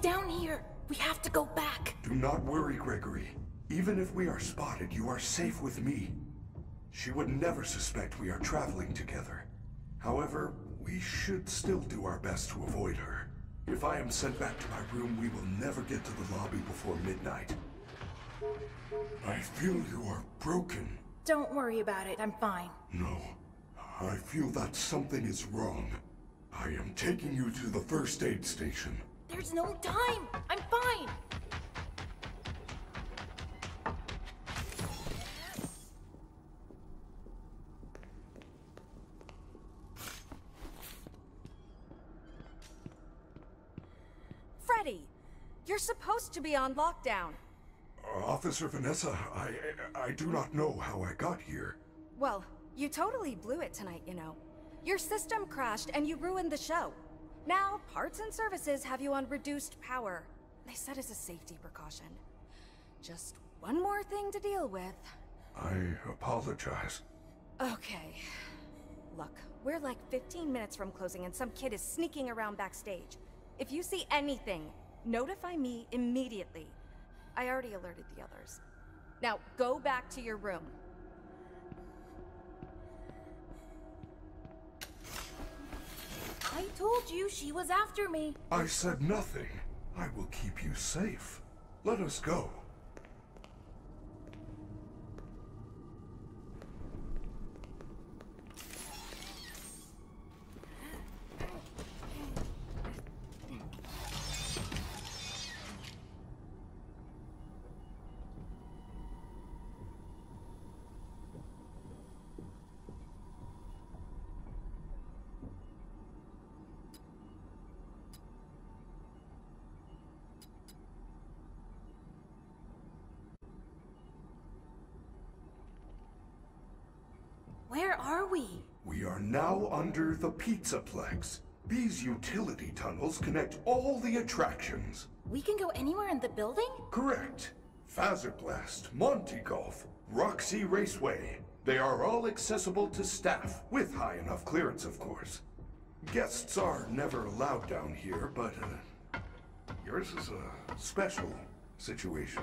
down here. We have to go back. Do not worry, Gregory. Even if we are spotted, you are safe with me. She would never suspect we are traveling together. However, we should still do our best to avoid her. If I am sent back to my room, we will never get to the lobby before midnight. I feel you are broken. Don't worry about it. I'm fine. No. I feel that something is wrong. I am taking you to the first aid station. There's no time. I'm fine. Freddy, you're supposed to be on lockdown. Officer Vanessa, I do not know how I got here. Well, you totally blew it tonight, you know. Your system crashed and you ruined the show. Now, parts and services have you on reduced power. They said as a safety precaution. Just one more thing to deal with. I apologize. Okay. Look, we're like 15 minutes from closing and some kid is sneaking around backstage. If you see anything, notify me immediately. I already alerted the others. Now, go back to your room. I told you she was after me. I said nothing. I will keep you safe. Let us go. Where are we? We are now under the Pizzaplex. These utility tunnels connect all the attractions. We can go anywhere in the building? Correct. Fazerblast, Monty Golf, Roxy Raceway. They are all accessible to staff, with high enough clearance, of course. Guests are never allowed down here, but yours is a special situation.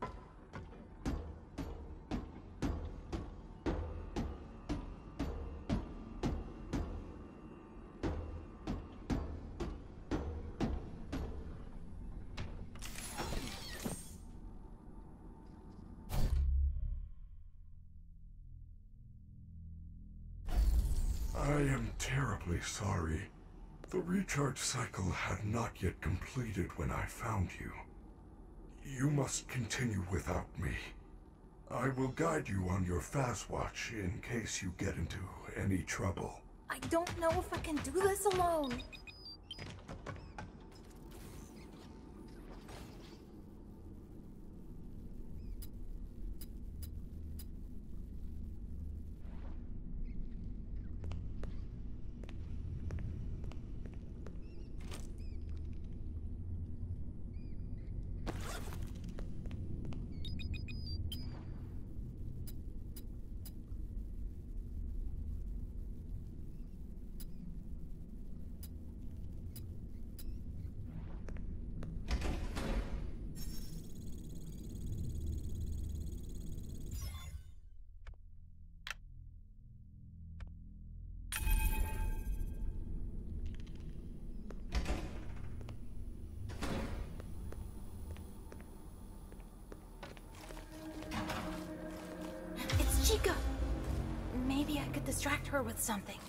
I am terribly sorry. The recharge cycle had not yet completed when I found you. You must continue without me. I will guide you on your Fazwatch in case you get into any trouble. I don't know if I can do this alone. Chica! Maybe I could distract her with something.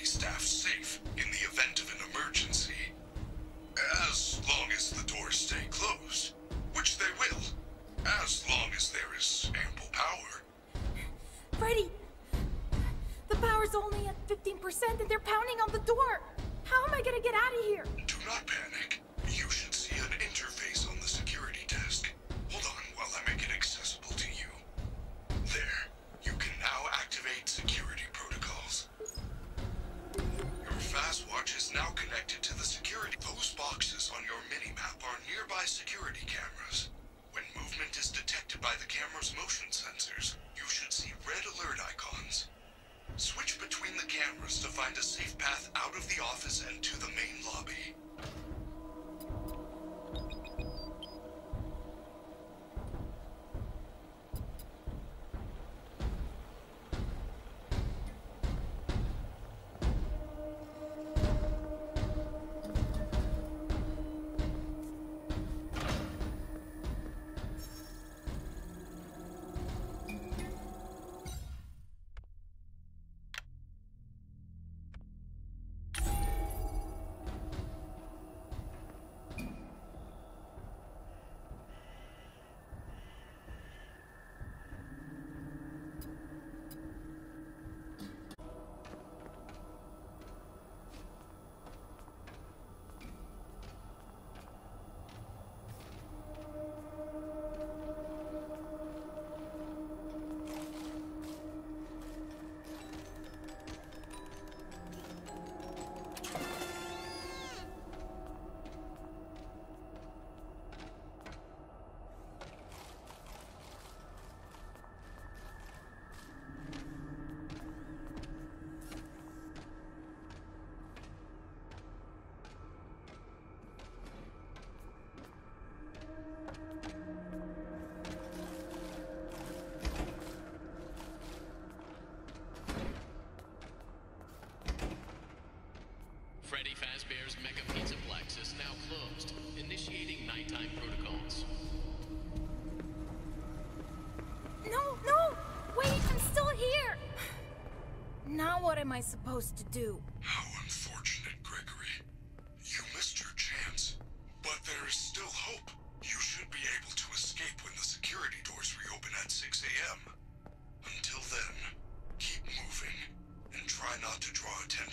staff safe in the event of an emergency. As long as the doors stay closed, which they will, as long as there is ample power. Freddy! The power's only at 15% and they're pounding on the door! How am I gonna get out of here? Do not panic. You should see an interface on the security desk. Hold on while I make it accessible to you. There. You can now activate security protocols. Your Fazwatch is now connected to the security. Those boxes on your minimap are nearby security cameras. When movement is detected by the camera's motion sensors, you should see red alert icons. Switch between the cameras to find a safe path out of the office and to the main lobby. Freddy Fazbear's Mega Pizzaplex is now closed. Initiating nighttime protocols. No, no! Wait, I'm still here! Now what am I supposed to do? How unfortunate, Gregory. You missed your chance. But there is still hope. You should be able to escape when the security doors reopen at 6 a.m. Until then, keep moving and try not to draw attention